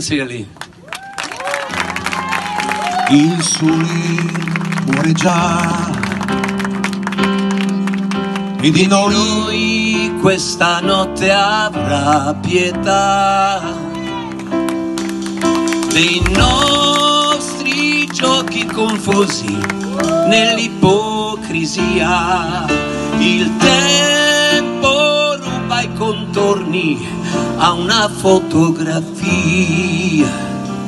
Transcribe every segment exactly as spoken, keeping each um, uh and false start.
Sincerely. Il sole muore già e di noi, noi questa notte avrà pietà dei nostri giochi confusi nell'ipocrisia. Il tempo ruba i contorni a una fotografia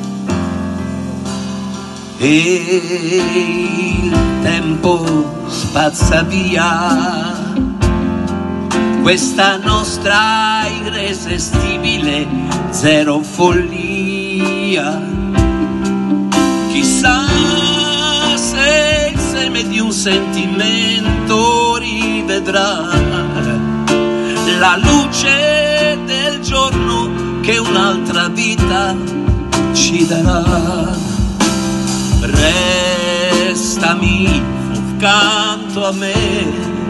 e il tempo spazza via questa nostra irresistibile zero follia. Chissà se il seme di un sentimento rivedrà la luce del giorno che un'altra vita ci darà. Restami accanto a me,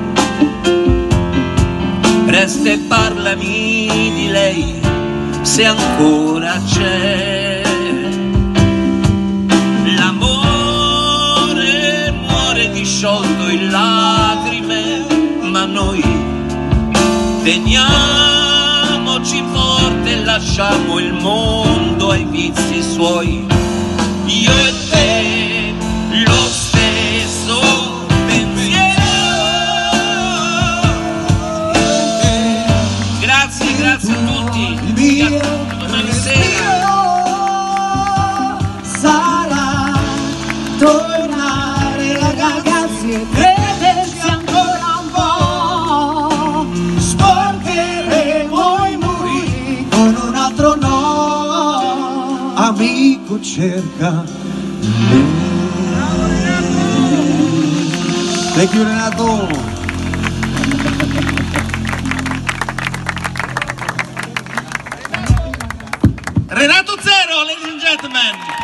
resta e parlami di lei se ancora c'è. L'amore muore disciolto in lacrime, ma noi teniamoci forte e lasciamo il mondo ai vizi suoi. Io e te lo stesso pensiero. Grazie, grazie a tutti. Domani sera sarà tornare ragazzi e credersi ancora un po'. Sporcheremo i muri con un altro no. amico cerca me. Thank you, Renato. Renato Zero, ladies and gentlemen.